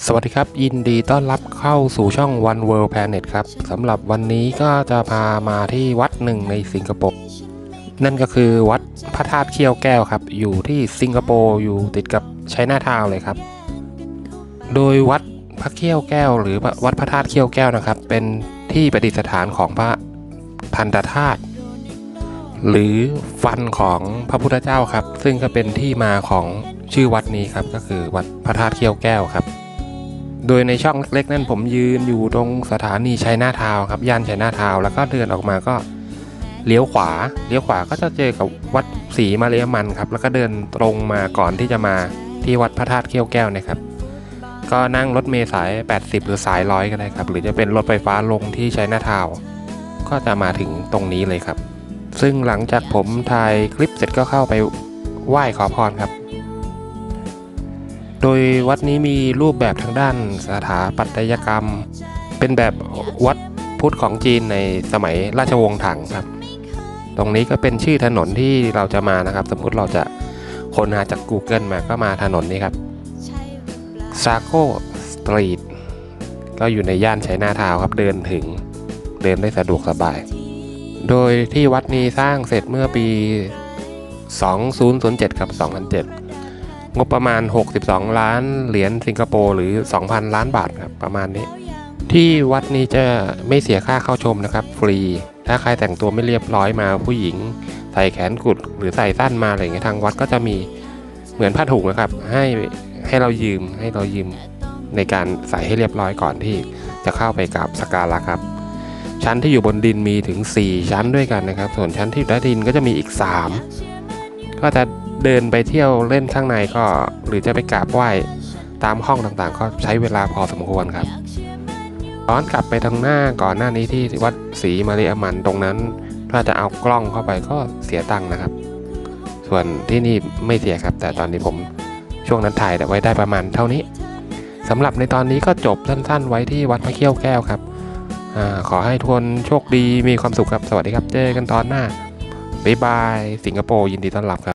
สวัสดีครับยินดีต้อนรับเข้าสู่ช่อง One World Planet ครับสำหรับวันนี้ก็จะพามาที่วัดหนึ่งในสิงคโปร์นั่นก็คือวัดพระธาตุเขี้ยวแก้วครับอยู่ที่สิงคโปร์อยู่ติดกับไชน่าทาวน์เลยครับโดยวัดพระเขี้ยวแก้วหรือวัดพระธาตุเขี้ยวแก้วนะครับเป็นที่ประดิษฐานของพระทันตธาตุหรือฟันของพระพุทธเจ้าครับซึ่งก็เป็นที่มาของชื่อวัดนี้ครับก็คือวัดพระธาตุเขี้ยวแก้วครับโดยในช่องเล็กๆนั่นผมยืนอยู่ตรงสถานีไชน่าทาวน์ครับย่านไชน่าทาวน์แล้วก็เดินออกมาก็เลี้ยวขวาก็จะเจอกับวัดศรีมาเรียมันครับแล้วก็เดินตรงมาก่อนที่จะมาที่วัดพระธาตุเขี้ยวแก้วนะครับก็นั่งรถเมล์สาย80หรือสาย100ก็ได้ครับหรือจะเป็นรถไฟฟ้าลงที่ไชน่าทาวน์ก็จะมาถึงตรงนี้เลยครับซึ่งหลังจากผมถ่ายคลิปเสร็จก็เข้าไปไหว้ขอพรครับโดยวัดนี้มีรูปแบบทางด้านสถาปัตยกรรมเป็นแบบวัดพุทธของจีนในสมัยราชวงศ์ถังครับตรงนี้ก็เป็นชื่อถนนที่เราจะมานะครับสมมุติเราจะค้นหาจาก Google มาก็มาถนนนี้ครับซาโก้สตรีทก็อยู่ในย่านไชน่าทาวน์ครับเดินได้สะดวกสบายโดยที่วัดนี้สร้างเสร็จเมื่อปี 2007 ครับ 2007 งบประมาณ62ล้านเหรียญสิงคโปร์หรือ 2,000 ล้านบาทครับประมาณนี้ที่วัดนี้จะไม่เสียค่าเข้าชมนะครับฟรีถ้าใครแต่งตัวไม่เรียบร้อยมาผู้หญิงใส่แขนกุดหรือใส่สั้นมาอะไรอย่างเงี้ยทางวัดก็จะมีเหมือนผ้าถุงนะครับให้เรายืมในการใส่ให้เรียบร้อยก่อนที่จะเข้าไปกราบสักการะครับชั้นที่อยู่บนดินมีถึง4ชั้นด้วยกันนะครับส่วนชั้นที่อยู่ใต้ดินก็จะมีอีก3ก็จะเดินไปเที่ยวเล่นข้างในก็หรือจะไปกราบไหว้ตามห้องต่างๆก็ใช้เวลาพอสมควรครับย้อนกลับไปทางหน้าก่อนหน้านี้ที่วัดศรีมาเรียมันตรงนั้นถ้าจะเอากล้องเข้าไปก็เสียตังค์นะครับส่วนที่นี่ไม่เสียครับแต่ตอนนี้ผมช่วงนั้นถ่ายไว้ได้ประมาณเท่านี้สำหรับในตอนนี้ก็จบสั้นๆไว้ที่วัดพระเขี้ยวแก้วครับขอให้ทุกคนโชคดีมีความสุขครับสวัสดีครับเจอกันตอนหน้าบ๊ายบายสิงคโปร์ยินดีต้อนรับครับ